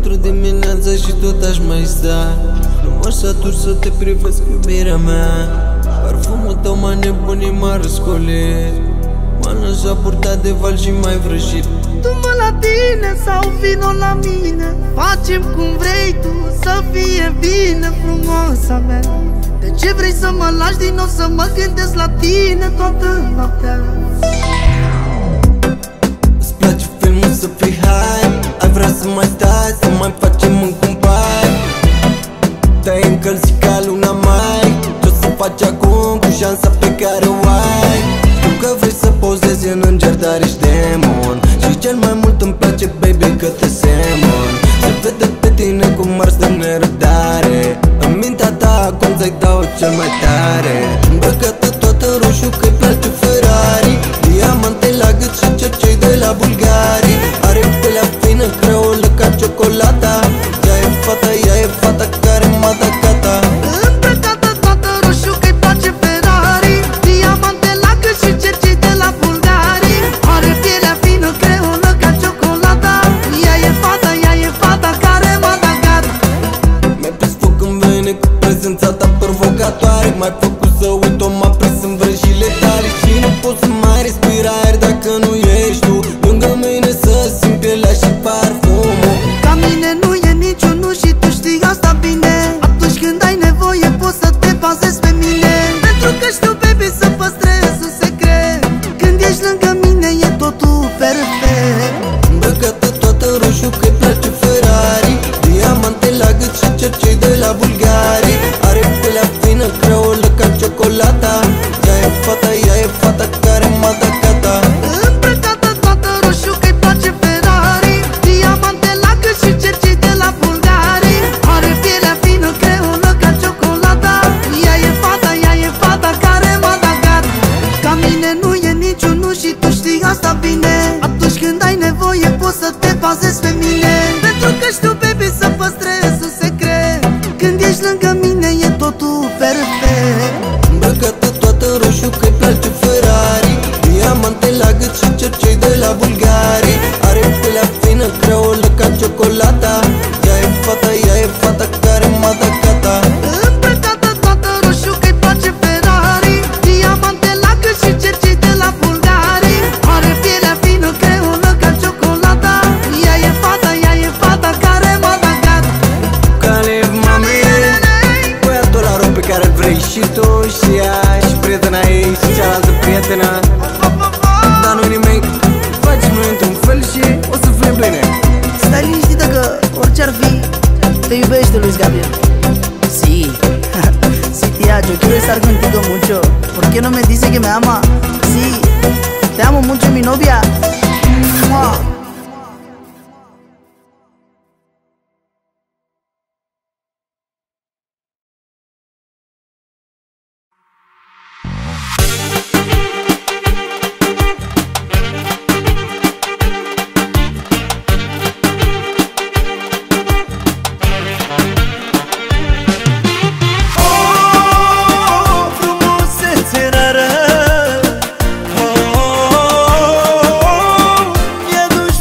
4 dimineața și tot aș mai sta. Nu mă satur să te privesc, iubirea mea. Parfumul tău m-a nebunit, m-a răscolit, m-a lăsat purtat de val și mai vrăjit. Du-mă la tine sau vino la mine, facem cum vrei tu, să fie bine, frumoasa mea. De ce vrei să mă lași din nou, să mă gândesc la tine toată noaptea? Îți place filmul să fii high, ai vrea să mai stai, să mai facem un cumpai. Te-ai încălzit ca luna mai, ce-o să faci acum cu șansa pe care o ai? Știu că vrei să pozezi în înger, dar ești demon. Și cel mai mult îmi place, baby, că te semăn. Se vede pe tine cum ars de nerăbdare. În mintea ta acum ți-ai dau cel mai tare. Îmbrăcată toată în roșu că-i place Ferrari, diamante la gât și cercei de la Bulgarii. Are pelea fină, creolă ca ciocolata. Ea e fata care m-a dat gata. Îmbrăcată toată roșu că-i place Ferrari, diamante la gât și cercei de la Bulgarii. Are pielea fină, creolă ca ciocolata. Ea e fata care m-a dat gata. Mi-ai prins foc în vene cu prezența ta provocatoare. M-ai făcut să uit, m-a prins în vrăjile tale. Și nu pot să mai respir aer dacă nu ești tu lângă mine, să simt pielea și parfumul. Ca mine nu e niciunul și tu știi asta bine. Atunci când ai nevoie poți să te bazezi pe mine, pentru că știu, baby, să păstrez un secret. Când ești lângă mine e totul perfect. Îmbrăcată toată în roșu că-i place Ferrari, diamante la gât și cercei de la Bulgarii. Are pelea fină, creolă ca ciocolata. Ea e fata care m-a dat gata. Îmbrăcată toată roșu că-i place Ferrari, diamante la gât și cercei de la Bulgarii. Are pielea fină, creolă ca ciocolata. Ea e fata care m-a dat gata. Ca mine nu e niciunul și tu știi asta bine. Atunci când ai nevoie poți să te bazezi pe mine, pentru că știu, baby, să păstrez un secret. Când ești lângă mine e totul perfect. Îmbrăcată toată în roșu că-i place Ferrari, diamante la gât și cercei de la Bulgarii. Are pelea fină, creolă ca ciocolata. Ea e fata care m-a dat gata. Îmbrăcată toată roșu că-i place Ferrari, diamante la gât și cercei de la Bulgarii. Are pielea fină, creolă ca ciocolata. Ea e fata care m-a dat gata. Caleb, mami, băiatul la rob pe care vrei și tu și ea, și prietena ei și cealaltă prietenă. Dar nu nimic, facem noi într-un fel și o să fim bine. Stai liniștită că orice-ar fi, te iubește Luis Gabriel. Sí, sí tía, yo quiero estar contigo mucho. ¿Por qué no me dice que me ama? Sí, te amo mucho, mi novia. ¡Mua! Frumusețe rară,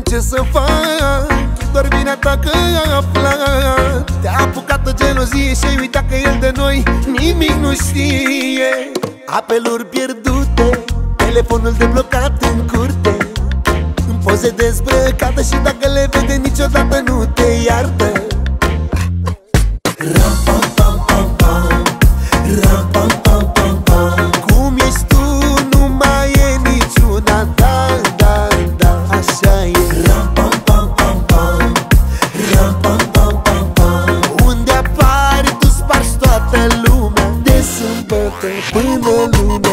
ce să fac, doar vina ta că a aflat. Te-a apucat o gelozie și ai uitat că el de noi nimic nu știe. Apeluri pierdute, telefonul deblocat în curte, în poze dezbrăcată și dacă le vede niciodată nu te iartă. Ram pam pam pam pam, ram pam pam pam pam. Cum ești tu nu mai e niciuna, da, da, da, așa e. Ram pam pam pam pam, ram pam pam pam pam. Unde apari tu spargi toată lumea, de sâmbătă până lunea.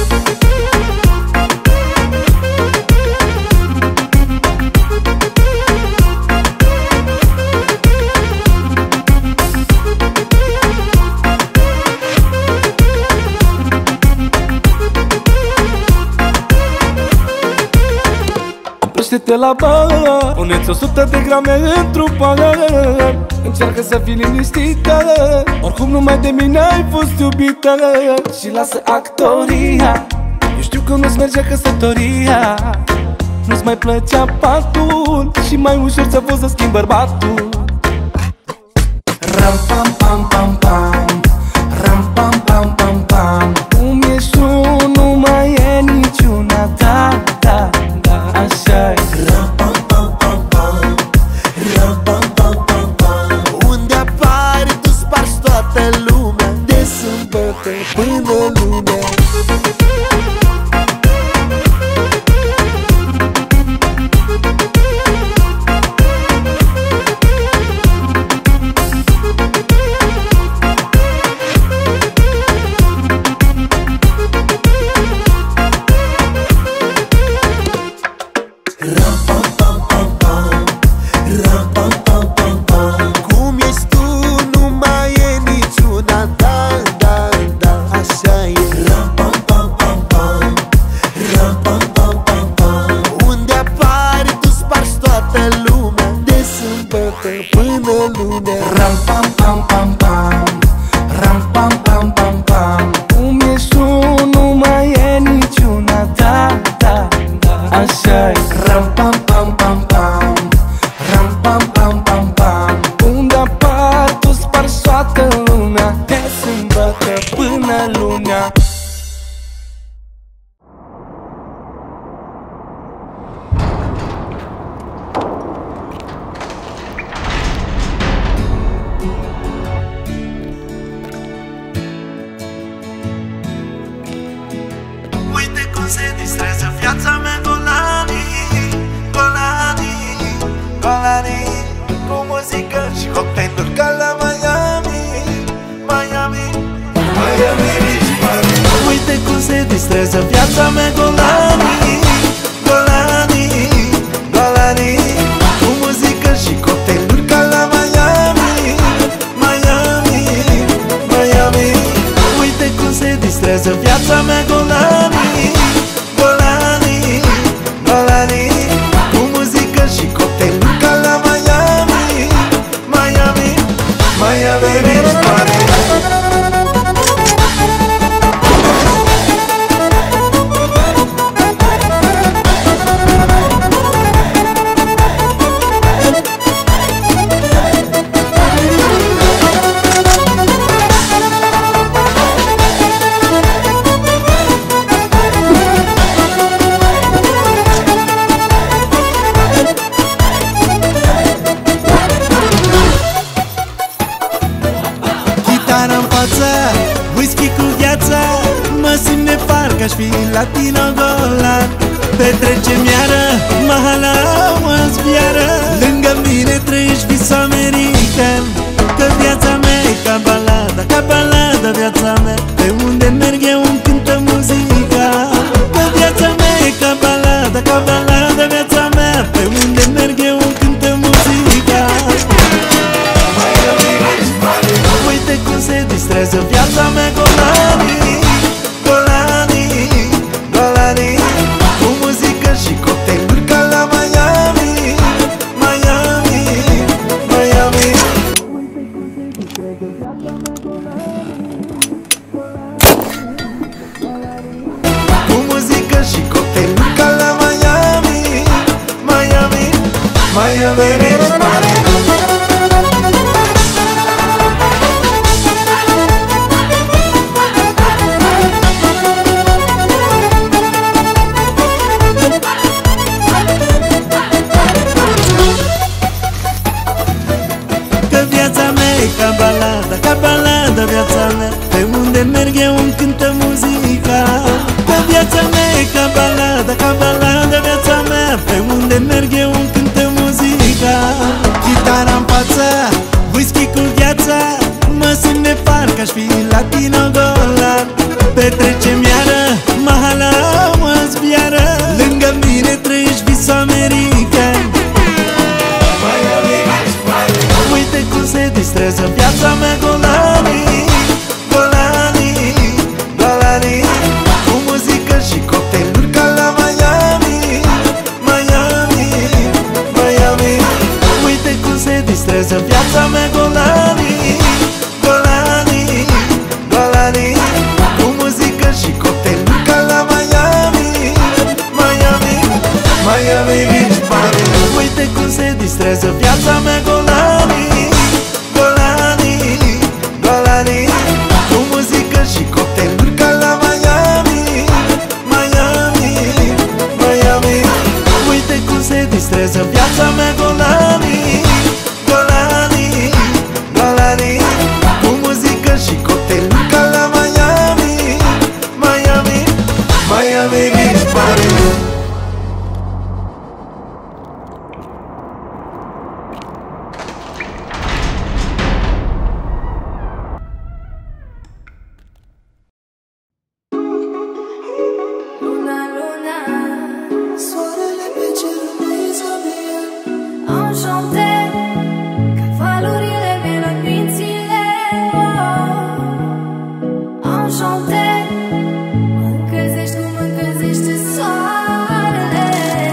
Duceți-te la bar, puneți 100 de grame într-un pahar. Încearcă să fii liniștită, oricum numai de mine ai fost iubită. Și lasă actoria, eu știu că nu-ți mergea căsătoria, nu-ți mai plăcea patul și mai ușor ți-a fost să schimbi bărbatul. Ram pam pam pam pam, ram pam pam pam pam. Cum ești tu nu mai e niciuna, da, da, da, așa e. Ram pam pam pam pam, ram pam pam pam pam. Unde apari tu spargi toată lumea, de sâmbătă până lunea. Se distrează viața mea, golanii, golanii, golanii, cu muzică și cocktailuri ca la Miami, Miami, Miami, Miami. Uite cum se distrează viața mea, golanii, golanii, golanii, cu muzică și cocktailuri ca la Miami, Miami, Miami. Uite cum se distrează viața mea, golanii, whisky cu viața, mă simt de parcă aș fi latino-golan. Petrecem iară, mahala în zbiară, lângă mine trăiești vis american. Că viața mea e ca balada viața mea, pe unde merg eu îmi cântă muzica. Că viața mea e ca balada viața mea, pe unde merg eu îmi cântă muzica. Uite cum se distrează viața mea, golanii, golanii, golanii. Oriunde merg eu îmi cântă muzica. Chitara în față, whisky cu viața, mă simt de parcă aș fi latino-golan. Petrecem iară, mahala mă zbiară, lângă mine trăiești visul american. Uite cum se distrează viața mea, golanii, golanii, golanii, cu muzică și cocktailuri ca la Miami, Miami, Miami. Uite cum se distrează viața mea, golanii, golanii, golanii, cu muzică și cocktailuri ca la Miami, Miami, Miami Beach Party. Uite cum se distrează viața mea, golanii, golanii, golanii, cu muzică și cocktailuri ca la Miami, Miami, Miami. Uite cum se distrează viața mea, golanii, golanii, golanii, cu muzică și cocktailuri ca la Miami, Miami, Miami Beach Party. Luna, luna, soarele pe cerul Izabel, enchanté, ca valurile mele în mințile, enchanté, mă încălzești cum mă încălzește soarele.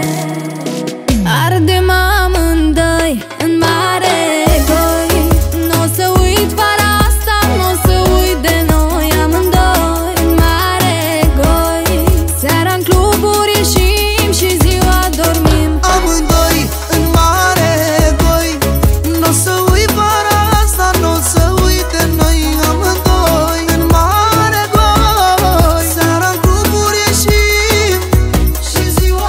Ardem amândoi în mare goi, n-o să uit vara asta, n-o să uit de noi amândoi în mare goi. Seara în cluburi ieșim și ziua dormim Amândoi în mare goi, n-o să uit vara asta, n-o să uit de noi amândoi în mare goi. Seara în cluburi ieșim și ziua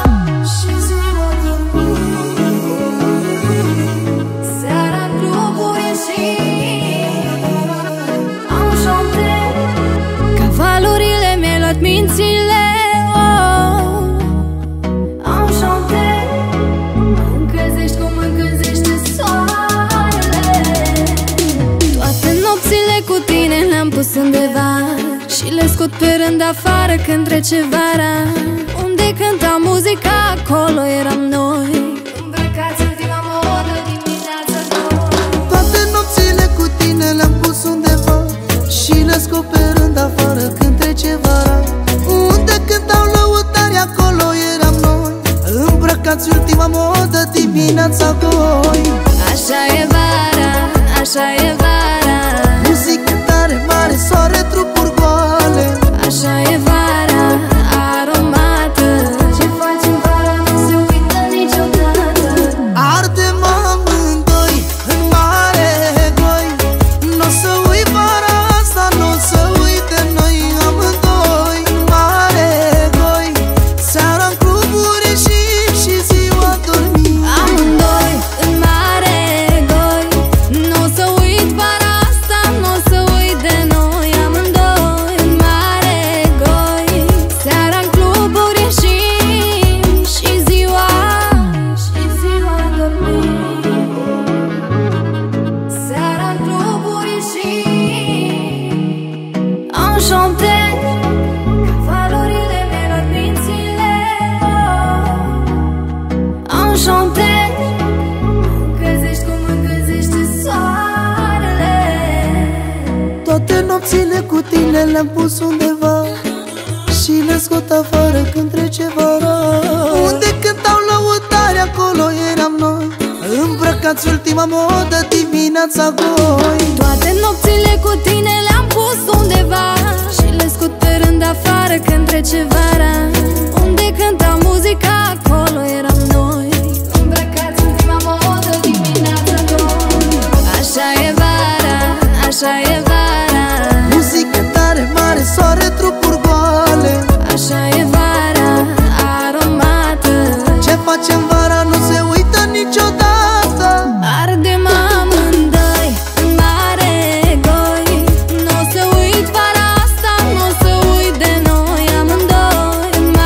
dormim. Seara în cluburi ieșim, enchanté, ca valurile mi-ai luat mințile, enchanté, mă încălzești cum mă încălzește soarele. Toate nopțile cu tine le-am pus undeva și le scot pe rând afară când trece vara. Unde cânta muzica, acolo eram noi, îmbrăcați ultima modă dimineața nouă. Toate nopțile cu tine le-am pus undeva și le scot pe rând afară când trece vara. Unde cântau lăutari, acolo eram noi, îmbrăcați ultima modă dimineața goi. Așa e vara, așa e vara, Muzică tare mare, soare, trupuri goale. așa e vara, aromată. Ce faci în vara nu se uită niciodată. Ardem amândoi în mare goi, n-o să uit vara asta, n-o să uit de noi amândoi în mare goi. Seara în cluburi ieșim și ziua dormim. Amândoi în mare goi, n-o să uit vara asta, n-o să uit de noi amândoi în mare goi. Seara în cluburi ieșim și ziua dormim. Seara în cluburi ieșim, enchanté, ca valurile mi-ai luat mințile, enchanté, mă încălzești cum mă încălzește soarele. Toate nopțile cu tine le-am pus undeva și le scot afară când trece vara. Unde cântau lăutari, acolo eram noi, îmbrăcați ultima modă dimineața goi. Toate nopțile cu tine le-am pus undeva și le scot pe rând afară când trece vara. Unde cânta muzica, acolo eram noi, îmbrăcați ultima modă dimineața noi. Așa e vara, așa e vara, Muzică tare mare, soare, trupuri goale. așa e vara, aromată. Ce facem vara nu se uită niciodată. Ardem amândoi în mare goi, n-o să uit vara asta, n-o să uit de noi amândoi în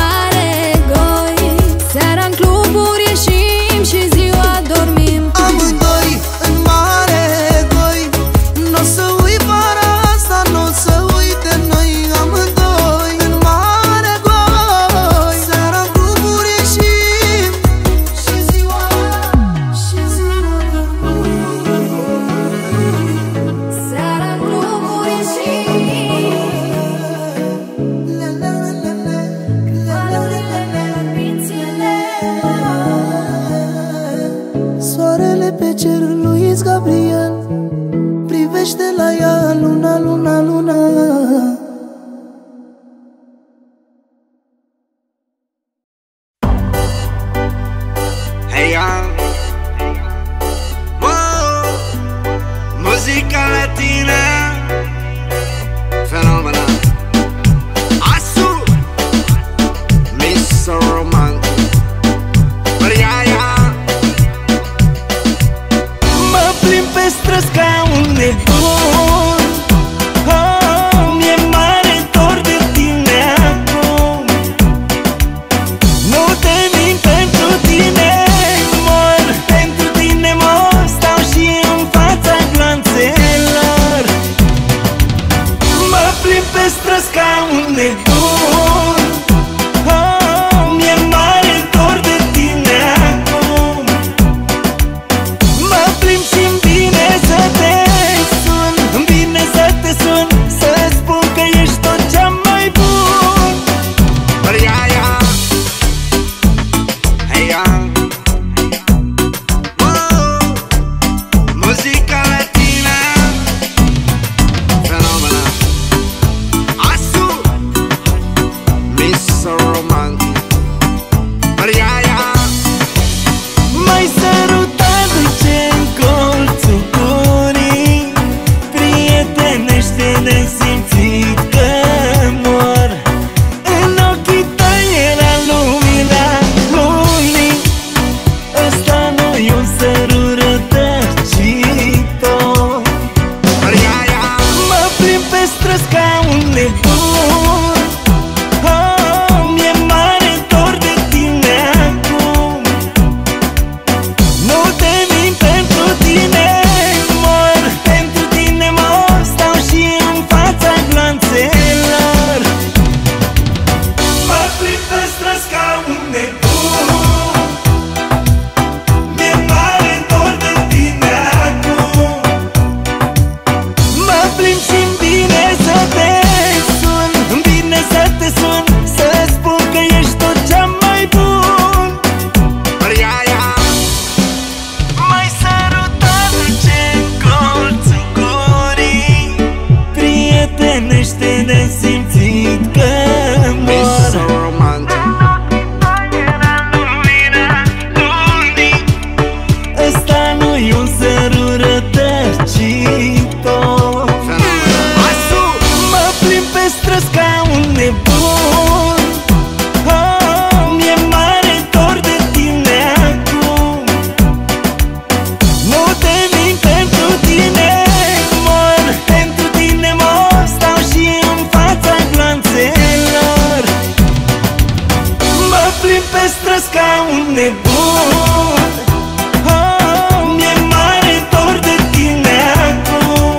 nebun. Mi-e mare dor de tine acum.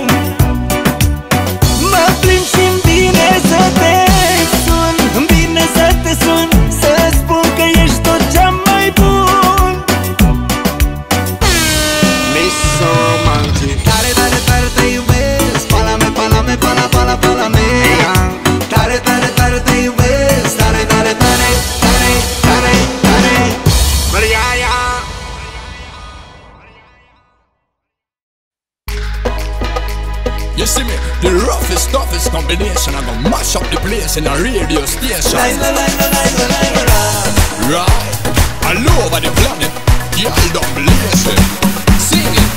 Mă plâng și-mi vine să te sun, îmi vine să te sun, să spun că ești tot cea mai bun. Miss romantic. Tare, tare, tare te iubesc, pala-me, pala-me, pala, pala, pala-me. Tare, tare, tare te iubesc, tare, tare, tare, tare, tare, tare. Maria. You see me, the roughest, toughest combination. I'm gonna mash up the place in a radio station. Right, all over the planet. Y'all don't believe it. Sing it.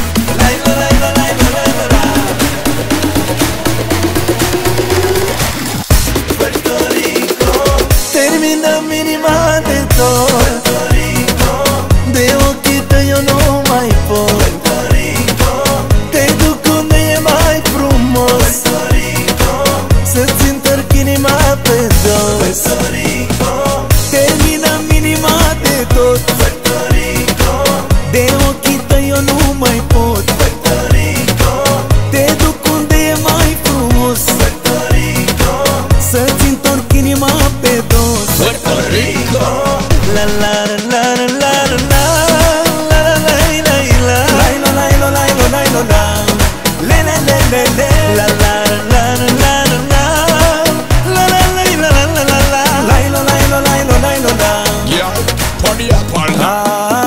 Puerto Rico, terminăm inima de tot. Puerto Rico, de ochii tăi eu nu mai pot. Puerto Rico, te duc unde e mai frumos. Puerto Rico, să-ți întorc inima pe dos. Puerto Rico, terminăm inima de tot. Puerto Rico, de ochii tăi eu nu mai pot. Puerto Rico, te duc unde e mai frumos. Puerto Rico, să-ți întorc inima pe dos. Puerto Rico. La la la la la la la la la la la la la la la la la la la le le le le le la la la la la la la la la la la la la la la la la la la. Yeah, party up all night.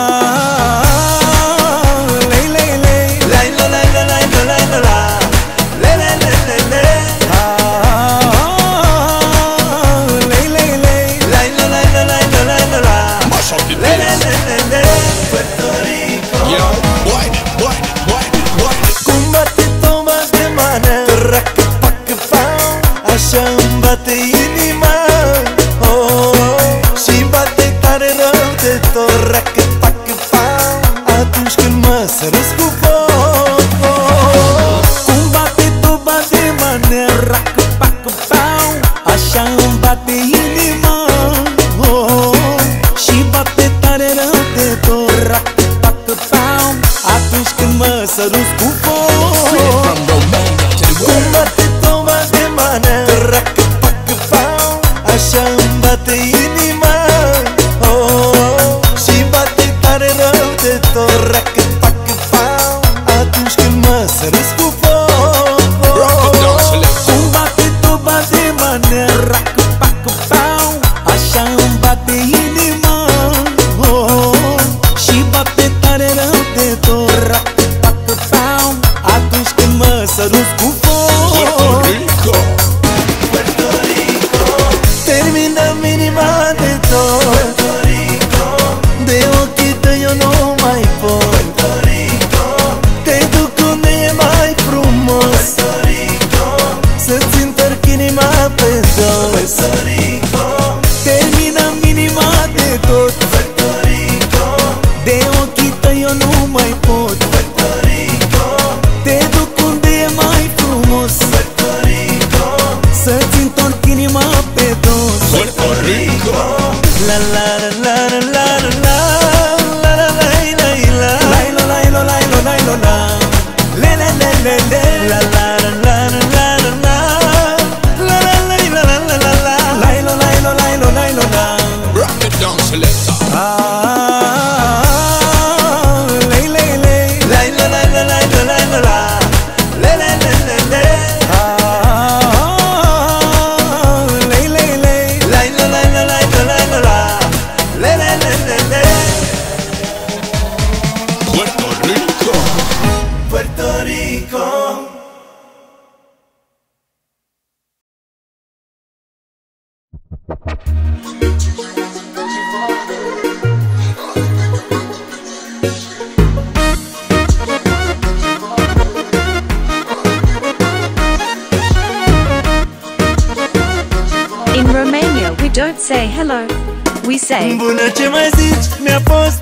don't say hello, we say Bună, ce mai zici? Mi-a fost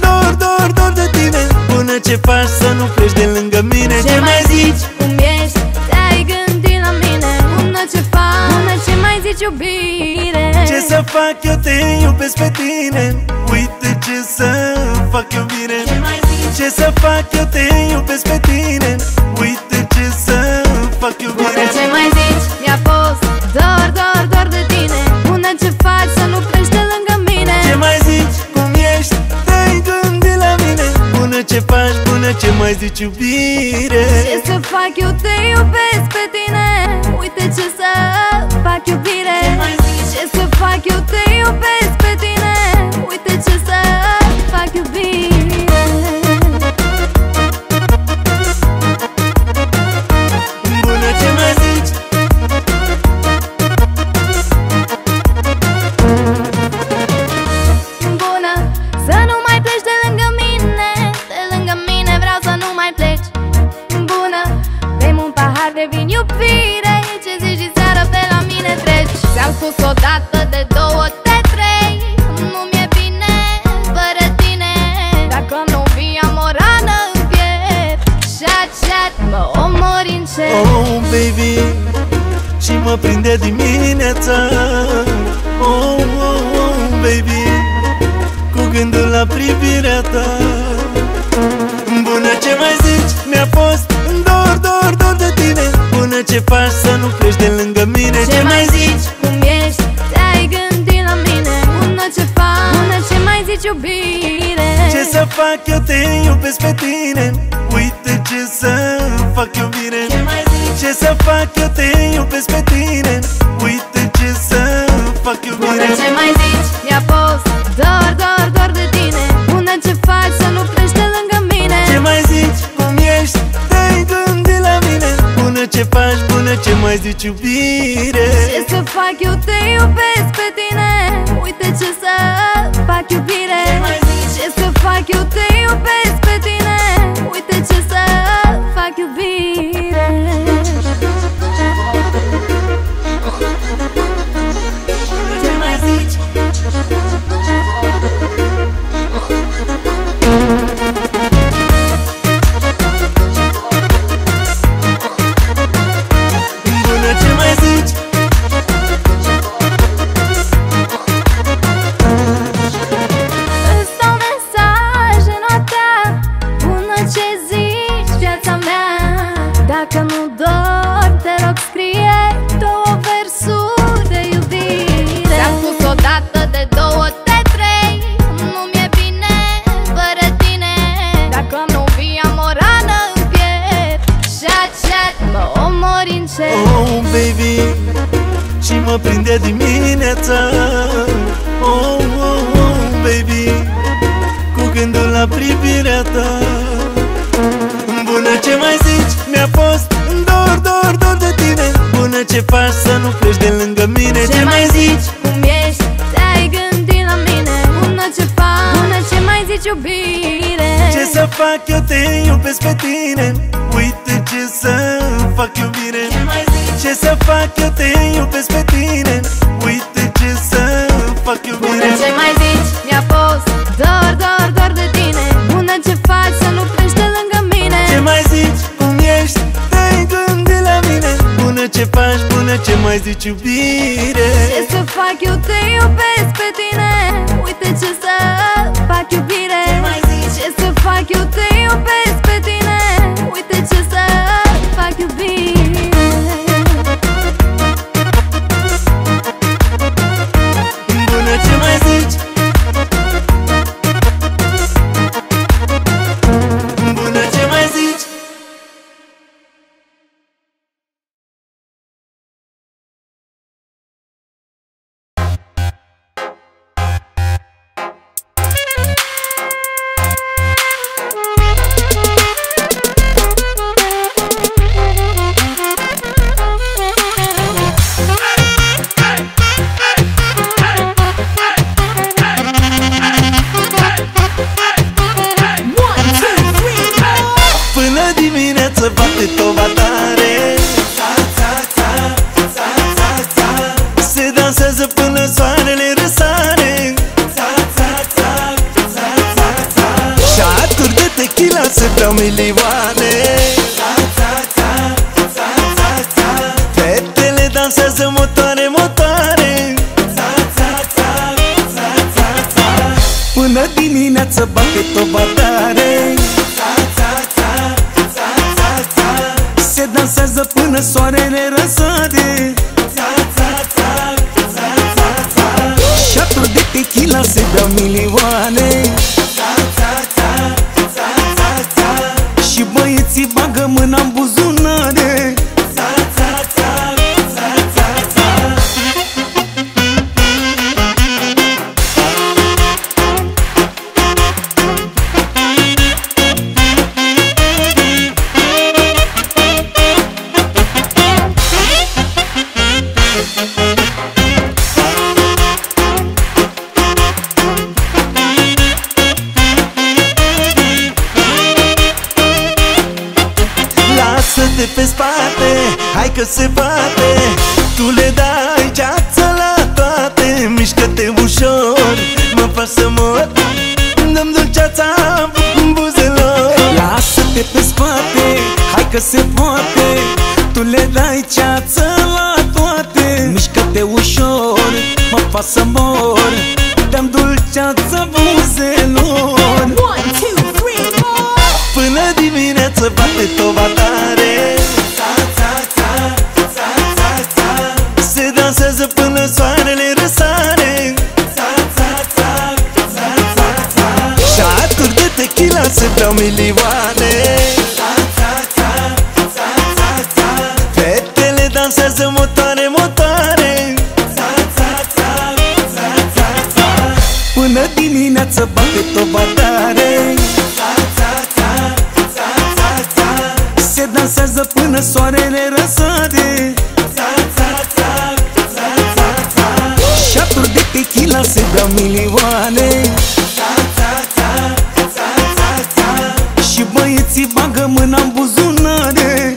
dor de tine. Bună, ce faci să nu pleci de lângă mine? Ce mai zici? Cum ești? Te-ai gândit la mine? Bună, ce faci? Bună, ce mai zici, iubire? Ce să fac? Eu te iubesc pe tine. Uite ce să fac iubire? Ce să fac, eu te iubesc pe tine. Uite ce să fac iubire. Bună, ce mai zici? Mi-a fost dor de tine. Bună, ce faci să nu pleci de lângă mine? Ce mai zici? Cum ești? Te-ai gândit la mine? Bună, ce faci? Bună, ce mai zici, iubire? Ce să fac, eu te iubesc pe tine. Uite ce să fac iubire. Ce să fac, eu te iubesc pe tine. Uite ce să fac iubire. Bună, ce mai zici? Bună, să nu mai pleci de lângă mine. De lângă mine vreau să nu mai pleci. Bună, bem un pahar de vin iubire. Ce zici și seara pe la mine treci. Ți-am spus odată, de două, de trei. Nu mi-e bine fără tine. Dacă nu vii am o rană în piept. Chat, mă omori încet. Oh, baby, și mă prinde dimineața. Oh, baby, cu gândul la privirea ta. Bună, ce mai zici? Mi-a fost dor de tine. Bună, ce faci să nu pleci de lângă mine? Ce mai zici? Cum ești? Te-ai gândit la mine? Bună, ce faci? Bună, ce mai zici, iubire? Ce să fac, eu te iubesc pe tine. Uite ce să fac iubire. Ce să fac, eu te iubesc pe tine. Uite ce să fac iubire. Bună, ce mai zici? Mi-a fost dor de tine. Bună, ce faci să nu pleci de lângă mine? Ce mai zici? Cum ești? Te-ai gândit la mine? Bună, ce faci? Bună, ce mai zici, iubire? Ce să fac, eu te iubesc pe tine. Uite ce să fac iubire. Ce să fac, eu te iubesc pe tine. Uite ce să fac iubire. Ce mai zici? Bună, ce mai zici? Îți dau mesaje noaptea. Bună, ce zici, viața mea? Dacă nu dormi, te rog scrie două versuri de iubire. Ți-am spus odată, de două, de trei. Nu mi-e bine fără tine. Dacă nu vii am o rană în piept. Chat, mă omori încet. Oh, baby, și mă prinde dimineața. Oh, baby, cu gândul la privirea ta. Bună, ce mai zici? Mi-a fost dor de tine. Bună, ce faci să nu pleci de lângă mine? Ce mai zici? Cum ești? Te-ai gândit la mine? Bună, ce faci? Bună, ce mai zici, iubire? Ce să fac, eu te iubesc pe tine. Uite ce să fac iubire. Ce să fac, eu te iubesc pe tine. Uite ce să fac iubire. Bună, ce mai zici? Mi-a fost dor de tine. Bună, ce faci să nu pleci de lângă mine? Ce mai zici? Cum ești? Te-ai gândit la mine? Bună, ce faci? Bună, ce mai zici, iubire? Ce să fac, eu te iubesc pe tine. Uite ce să fac iubire. Ce să fac, eu te iubesc pe tine. Uite ce să fac iubire. Bună, ce mai zici? Bună, ce mai zici? Să bate tova tare. Se dansează până soarele răsare. Șaturi de tequila se beau milioane. Fetele dansează motoare, motoare. Până dimineața dimineață bate toba tare. Se dansează până soarele răsare. Șaturi de tequila se beau milioane. Și băieții bagă mâna în buzunare. Lasă-te pe spate, hai că se bate. Tu le dai ceață la toate. Mișcă-te ușor, mă faci să mor. Dăm dulceața în buzelor. Lasă-te pe spate, hai că se poate. Tu le dai ceață la toate. Mișcă-te ușor, mă faci să mor. Dăm dulceața buzelor. 1, 2, 3, 4. Până dimineață bate toba tare. Se dansează până soarele răsare. Șaturi de tequila se beau milioane. Fetele dansează motoare, motoare. Până dimineață bate toba tare. Se dansează până soarele răsare. Șaturi de tequila se beau milioane. Și băieții bagă mâna în buzunare.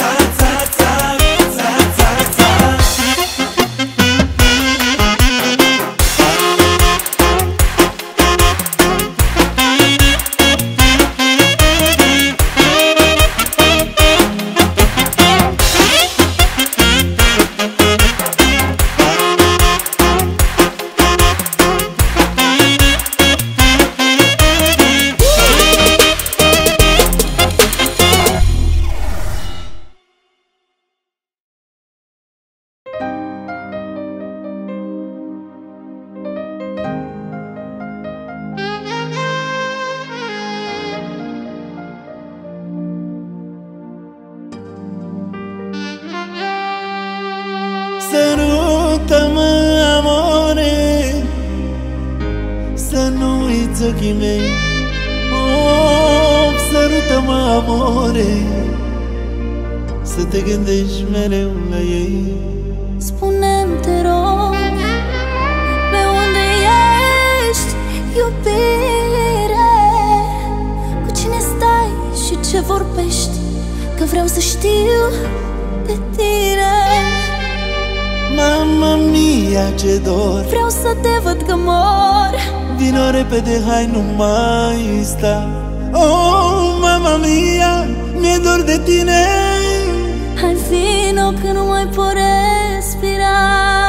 Sărută-mă, amore, să nu uiți ochii mei. Oh, sărută-mă, amore, să te gândești mereu la ei. Spune-mi, te rog, pe unde ești, iubire? Cu cine stai și ce vorbești? Că vreau să știu de tine. Mamma mia, ce dor! Vreau să te văd că mor. Vino repede, hai, nu mai sta. Oh, mamma mia, mi-e dor de tine. Hai, vino că nu mai pot respira.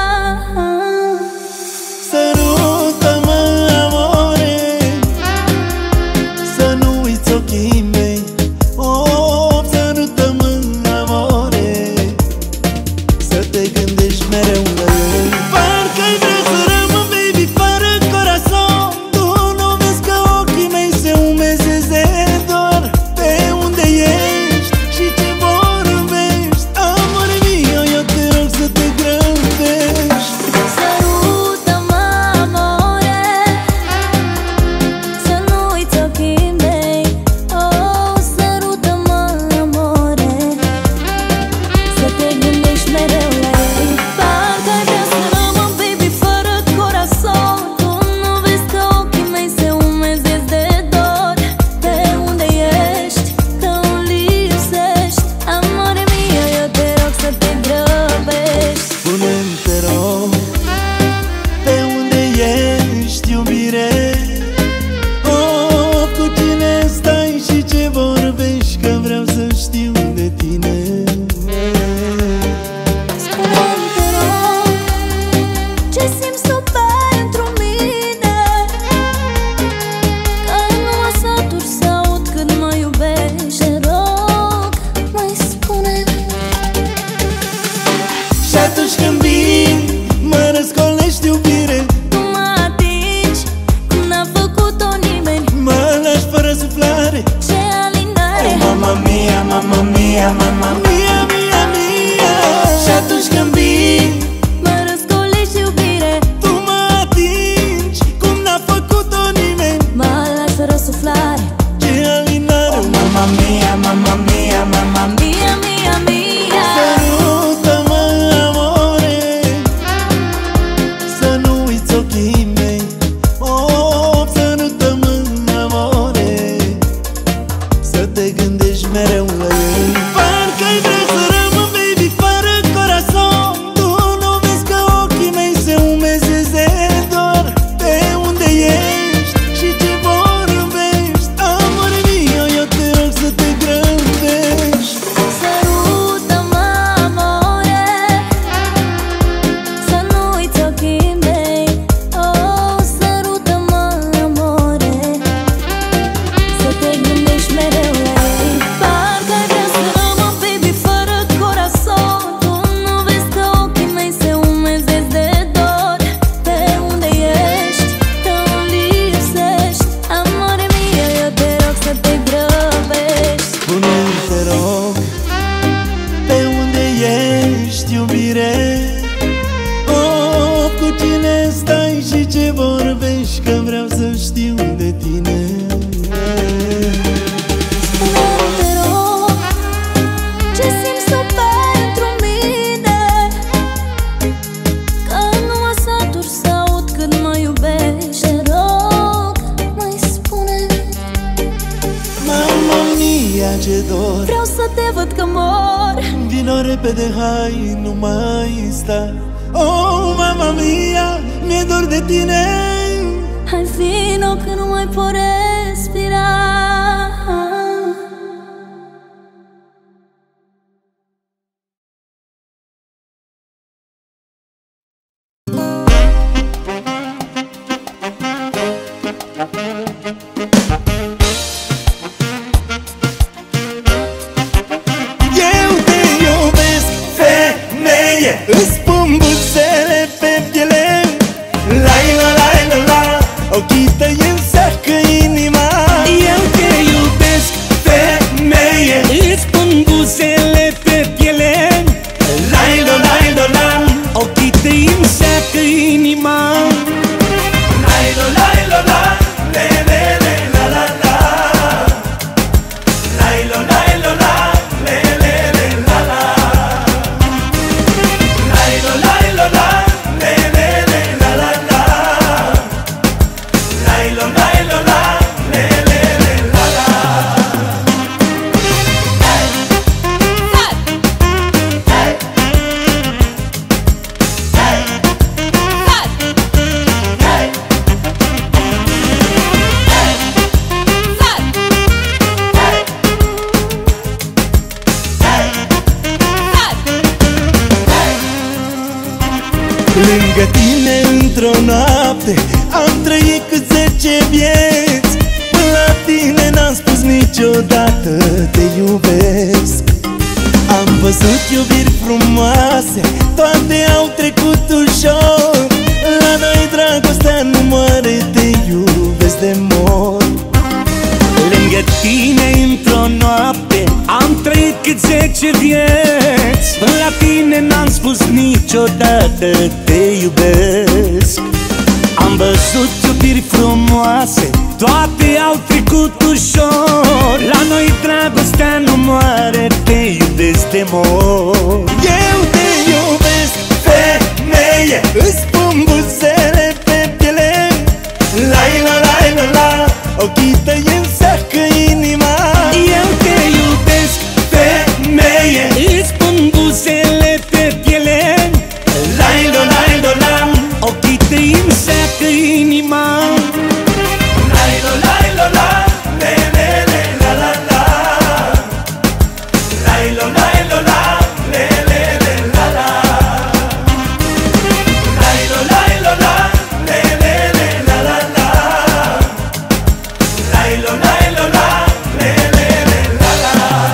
Sărută-mă, amore, să nu uiți ochii mei. Oh, sărută-mă, amore, să te gândești mereu la ei. Parcă-i vrea să rămân, baby, fără corazon. Tu nu vezi că ochii mei se umezesc de dor. Pe unde ești și ce vorbești? Amore mio, eu te rog să te grăbești. mia, mamma mia, mamma mia, mia, mia. Sărută-mă, amore, să nu uiți ochii mei. Oh, sărută-mă, amore, să te gândești mereu la ei. Parcă-i vrea să rămân, baby, fără corazon. Tu nu vezi că ochii mei se umezesc de dor. Pe unde ești și ce vorbești? Amore mio, eu te rog să te grăbești. Sărută-mă, amore, să nu uiți ochii mei. Oh, sărută-mă, amore, să te gândești mereu la ei. Parcă-i vrea să rămân, baby, fără corazon. Tu nu vezi că ochii mei se umezesc de dor. Pe unde ești, tu lipsești. Amore mio, eu te rog să te grăbești. Spune-mi, te rog, pe unde ești, iubire? Oh, cu cine stai și ce vorbești? Că vreau să știu de tine. Spune-mi, te rog, ce simți tu pentru mine? Că nu mă satur să aud cât mă iubești. Te rog, mai spune. Mamma mia, ce dor. Vreau să te văd că mor. Vino repede, hai, nu mai sta. Oh, mamma mia, mi-e dor de tine. Hai vino că nu mai pot respira. Eu te iubesc, femeie, îți pun buzele pe piele. Lai la lai la la, ochii tăi îmi seacă inima. Eu te iubesc, femeie, îți pun buzele pe piele. Lai la lai la la, ochii tăi îmi seacă inima. Lai la lai la la, le le le la la la. Lai la lai la la, le le le la la. Lai la lai la la, le le le la la la. Lai la lai la la, le le le la la. Lângă tine într-o noapte am trăit cât 10 vieți. Până la tine n-am spus niciodată te iubesc. Am văzut iubiri frumoase, toate au trecut ușor. La noi dragostea nu moare, te iubesc de mor. Lângă tine într-o noapte am trăit cât 10 vieți. Până la tine n-am spus niciodată te iubesc. Am văzut iubiri frumoase, toate au trecut ușor. La noi dragostea nu moare, te iubesc de mor. Eu te iubesc, femeie, îți pun buzele pe piele. Lai la lai la la, ochii tăi îmi seacă inima. Eu te iubesc, femeie, îți pun buzele pe piele. Lai la lai la la, ochii tăi îmi seacă inima. Lai la lai la la, le le le la la la. Lai la lai la la, le le le la la. Lai la lai la la, le le le la la la. Lai la lai la la, le le le la la.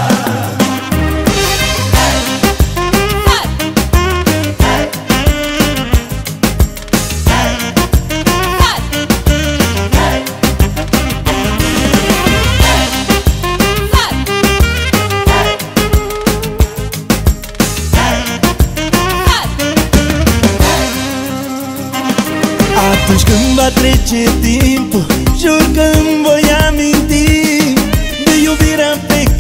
Atunci când va trece timpul, jur că îmi voi aminti de iubirea pe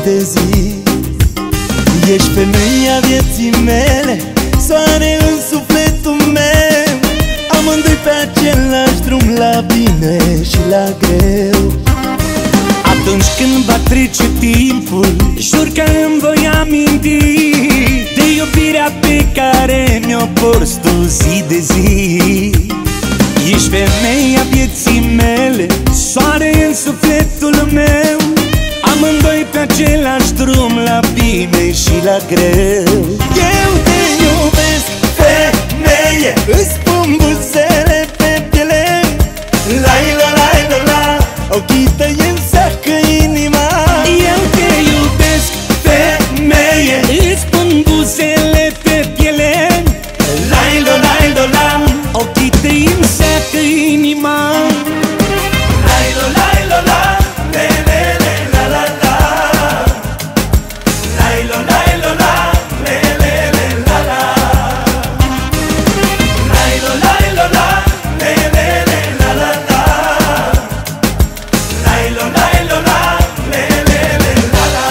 de zi. Ești femeia vieții mele, soare în sufletul meu. Amândoi pe același drum, la bine și la greu. Atunci când va trece timpul, jur că îmi voi aminti de iubirea pe care mi-o porți tu zi de zi. Ești femeia vieții mele, soare în sufletul meu. Amândoi pe același drum, la bine și la greu. Eu te iubesc, femeie, îți pun buzele pe piele. La-i-la-la-i-la-la, ochii tăi îmi seacă inima. Eu te iubesc, femeie, îți pun buzele pe piele. La-i-la-la-i-la-la, ochii tăi îmi seacă inima. La-i-la-la-i-la-la, le-le-le-la-la-la. La-i-la-la-i-la-la, le-le-le-la-la. La-i-la-la-i-la-la, le-le-le-la-la-la. La-i-la-la-i-la-la, le-le-le-la-la.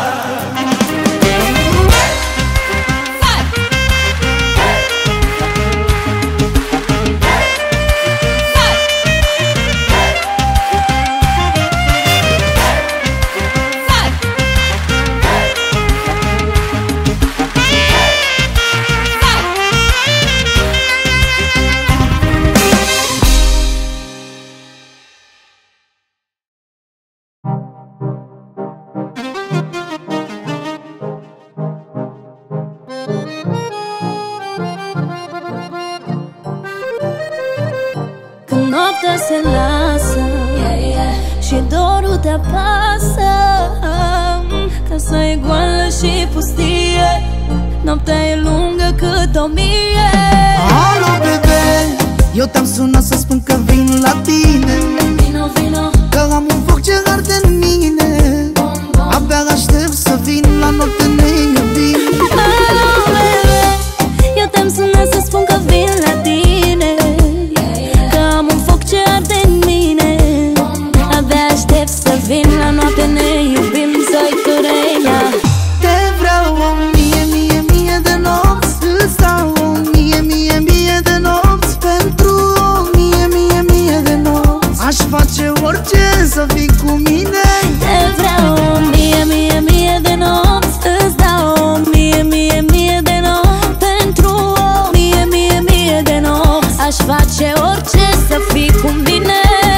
Când noaptea se lasă și dorul te apasă, casa e goală și pustie, noaptea e lungă cât 1000. Alo, bebe, eu te-am sunat să spun că vin la tine. Vino, vino, Că am un foc ce arde în mine. Abia aștept să vin, la noapte ne iubim. alo, bebe, eu te-am sunat să spun că vin la tine, că am un foc ce arde în mine. Abia aștept să vin, la noapte ne iubim, să-i Turenia. Te vreau o mie, mie, mie de nopți. Îți dau o mie, mie, mie de nopți. Pentru o mie, mie, mie de nopți. Aș face orice să fii cu mine. Te vreau o mie, mie, mie de nopți. Îți dau o mie, mie, mie de nopți. Pentru o mie, mie, mie de nopți. Aș face orice să fii cu mine.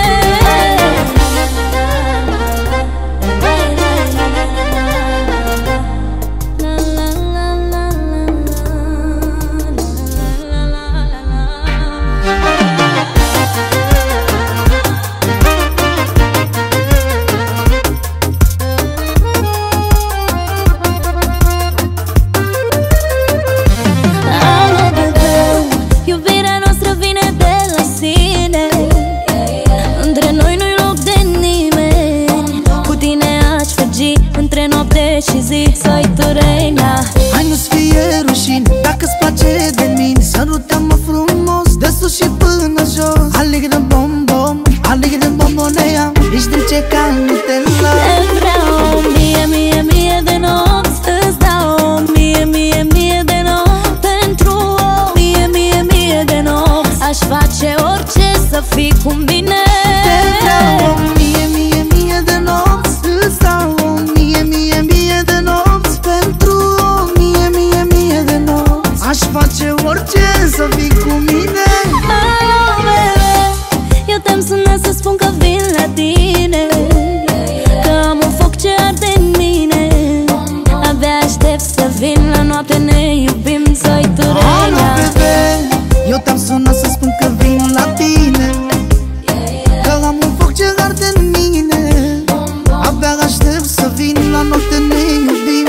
Alo, bebe, iubirea noastră vine de la sine. Între noi nu-i loc de nimeni. Cu tine aș fugi între noapte și zi, să-i Turenia. Hai, nu-ți fie rușine dacă-ți place de mine. Sărută-mă frumos, de sus și până jos. Alegre bom bom, alegre bombonea. Ești dulce ca Nutella. Te vreau o mie, mie, mie de nopți. Îți dau o mie, mie, mie de nopți. Pentru o mie, mie, mie de nopți. Aș face orice să fii cu mine. Te vreau o mie, mie, mie de nopți. Îți dau o mie, mie, mie de nopți. Pentru o mie, mie, mie de nopți. Aș face orice să fii cu mine. Alo, bebe, eu te-am sunat să spun că vin la tine, că am un foc ce arde în mine. Abia aștept să vin, la noapte ne iubim, să-i Alo, Turenia. bebe, eu te-am sunat să spun că vin la tine, că am un foc ce arde în mine. Abia aștept să vin, la noapte ne iubim.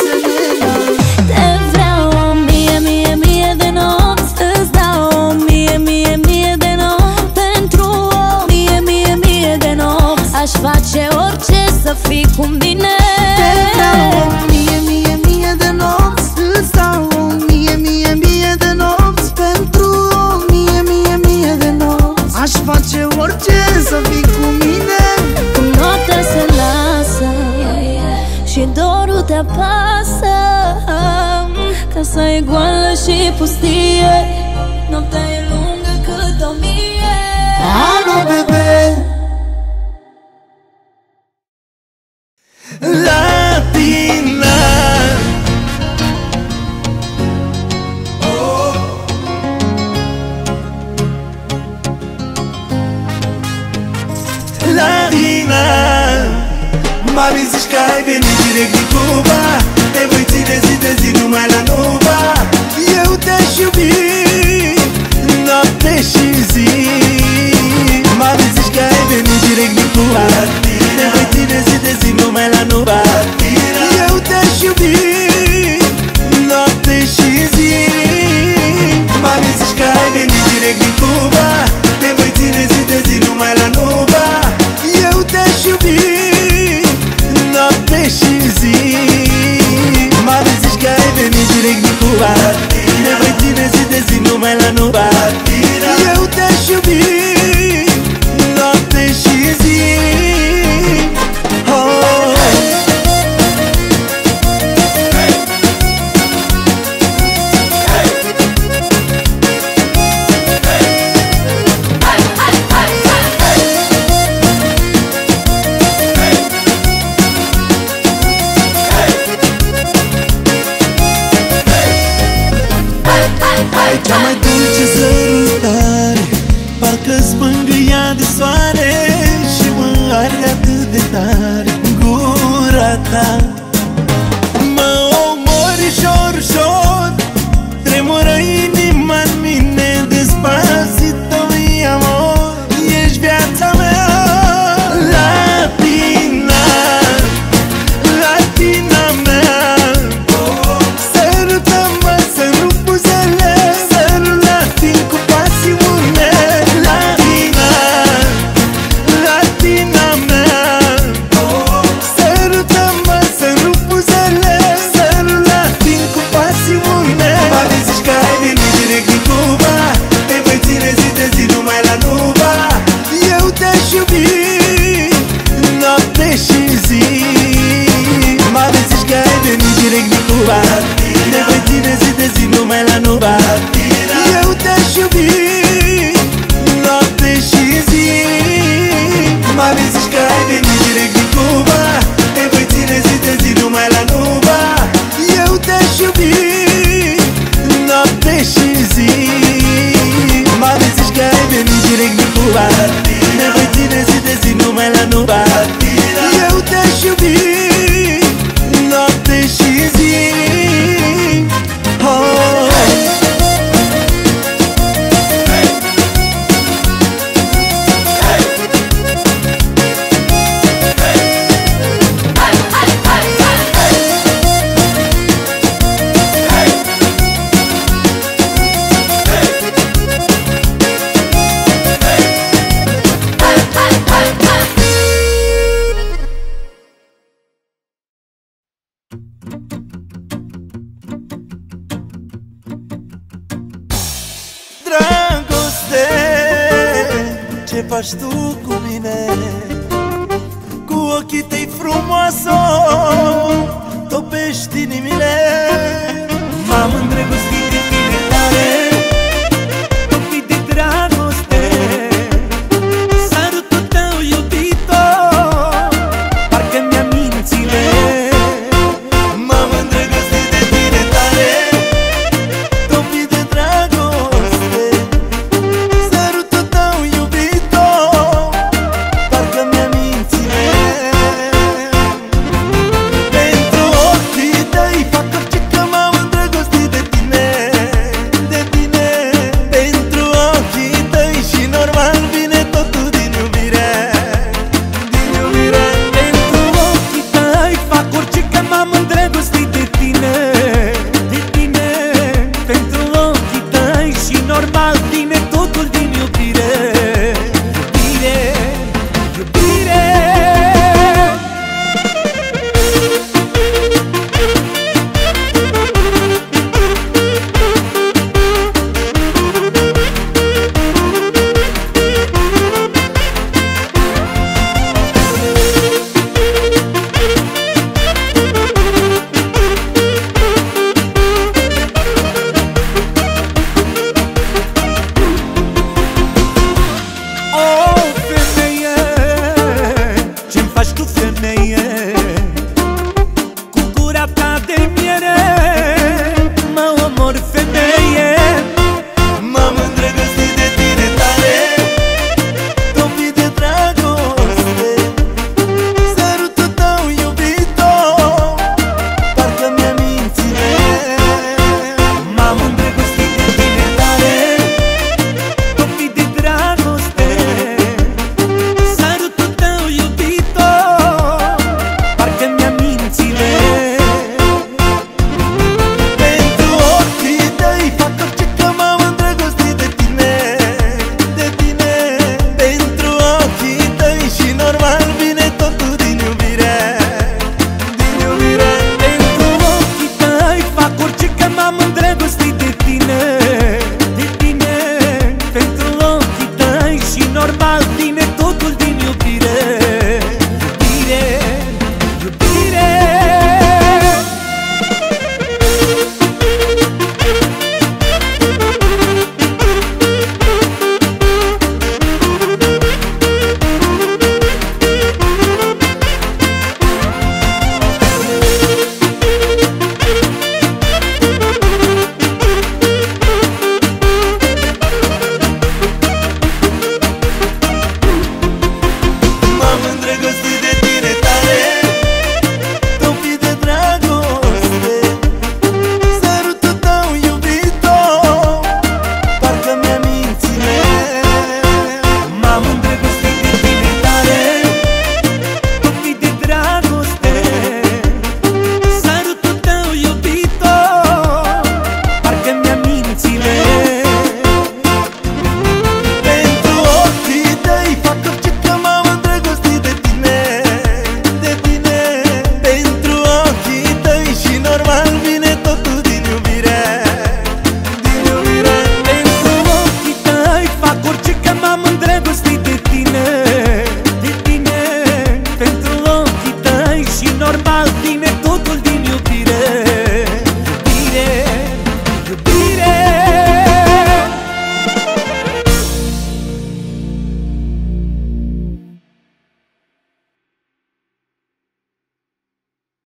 Te vreau o mie, mie, mie de nopți. Îți dau o mie, mie, mie de nopți. Pentru o mie, mie, mie de nopți. Aș face orice să fii cu mine. Te vreau o mie, mie, mie de nopți. Îți dau o mie, mie, mie de nopți. Pentru o mie, mie, mie de nopți. Aș face orice să fii cu mine. Când noaptea se lasă și și dorul te apasă. Casa e goală și pustie, noaptea e lungă cât 1000. Alo, bebe, Latina. Latina, mami, zici că ai venit direct din Cuba. Te voi ține zi de zi numai la Nova. Eu te-aș iubi noapte și zi. Mami, zici că ai venit direct din Cuba. Te voi ține zi de zi numai la Nova. Eu te-aș iubi noapte și zi. Mami, zici că ai venit direct din Cuba. Te voi ține zi de zi numai la Nova. Eu te-aș iubi noapte și zi. Mami, zici că ai venit direct din Cuba. Te voi ține zi de zi numai la Nova. Eu te-aș iubi noapte și zi. Cea mai dulce sărutare, parcă-ți mângâia de soare și mă arde atât de tare gura ta. Mă omori ușor, ușor, tremură inima-n mine. Despacito, mi amor, ești viața mea. Latina, Latina mea, sărută-mă să nu buzele, sărulatin cu pasiune. Latina, Latina mea, sărută-mă să nu buzele, sărulatin cu pasiune. Mami, zici că ai venit direct din Cuba. Te voi ține zi de zi numai la Nova. Eu te-aș iubi noapte și zi. Mami, zici că ai venit direct din Cuba. Te voi ține zi de zi numai la Nova. Eu te-aș iubi noapte și zi. Mami, zici că ai venit direct din Cuba. Te voi ține zi de zi numai la Nova. Eu te-aș iubi noapte și zi. Mami, zici că ai venit direct din Cuba. Te voi ține zi de zi numai la Nova. Eu te-aș iubi noapte și zi. Dragoste, ce faci tu cu mine? Cu ochii tăi frumoasă topești inimile. M-am îndrăgostit